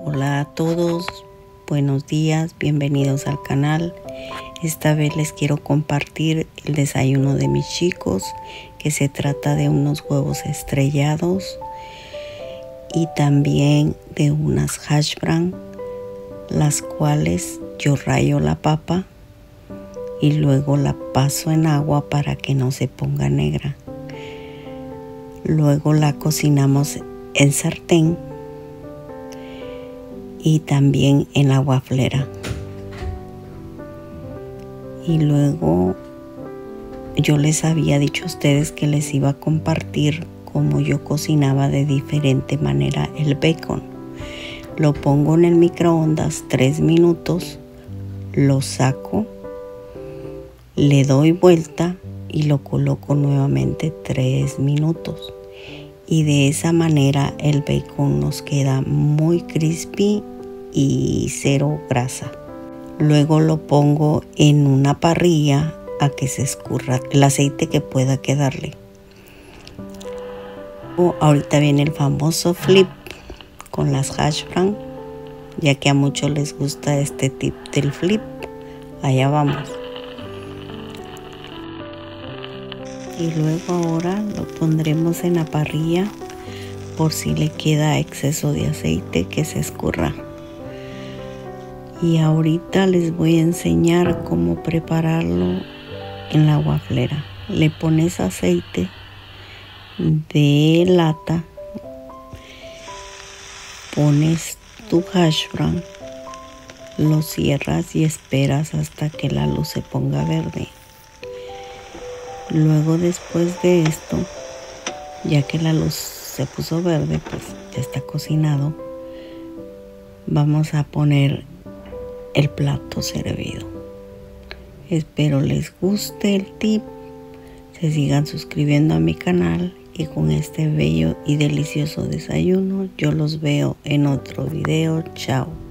Hola a todos, buenos días, bienvenidos al canal. Esta vez les quiero compartir el desayuno de mis chicos, que se trata de unos huevos estrellados y también de unas hash brown, las cuales yo rayo la papa y luego la paso en agua para que no se ponga negra. Luego la cocinamos en sartén y también en la waflera. Y luego yo les había dicho a ustedes que les iba a compartir cómo yo cocinaba de diferente manera el bacon. Lo pongo en el microondas 3 minutos, lo saco, le doy vuelta y lo coloco nuevamente 3 minutos. Y de esa manera el bacon nos queda muy crispy y cero grasa. Luego lo pongo en una parrilla a que se escurra el aceite que pueda quedarle. Ahorita viene el famoso flip con las hash brown, ya que a muchos les gusta este tip del flip. Allá vamos. Y luego ahora lo pondremos en la parrilla por si le queda exceso de aceite que se escurra. Y ahorita les voy a enseñar cómo prepararlo en la waflera. Le pones aceite de lata, pones tu hash brown, lo cierras y esperas hasta que la luz se ponga verde. Luego, después de esto, ya que la luz se puso verde, pues ya está cocinado, vamos a poner el plato servido. Espero les guste el tip, se sigan suscribiendo a mi canal y con este bello y delicioso desayuno yo los veo en otro video. Chao.